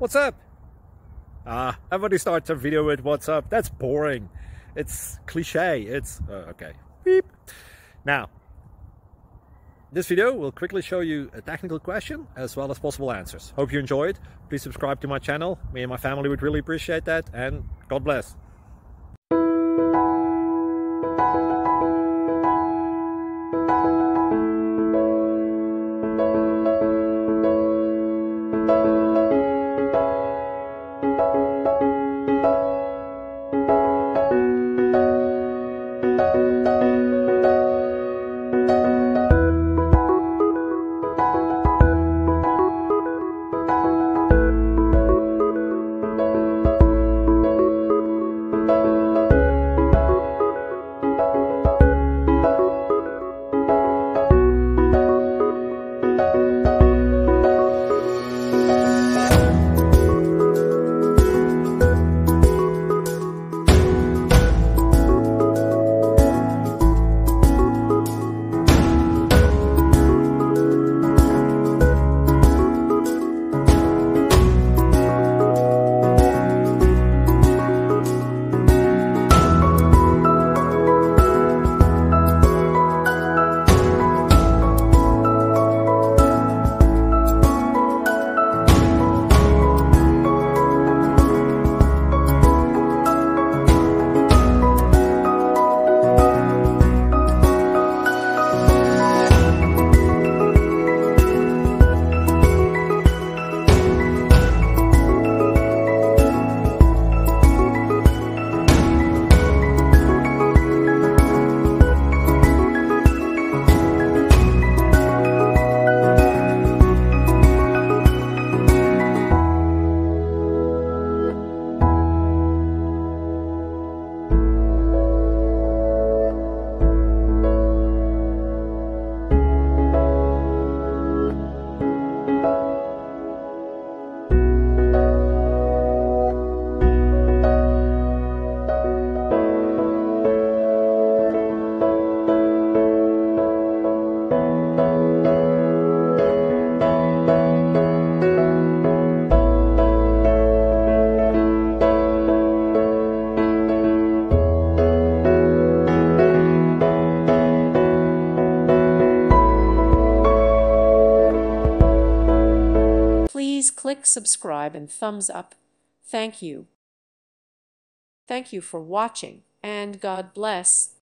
What's up? Everybody starts a video with what's up. That's boring. It's cliche. It's okay. Beep. Now, this video will quickly show you a technical question as well as possible answers. Hope you enjoyed. Please subscribe to my channel. Me and my family would really appreciate that, and God bless. Please click subscribe and thumbs up. Thank you. Thank you for watching, and God bless.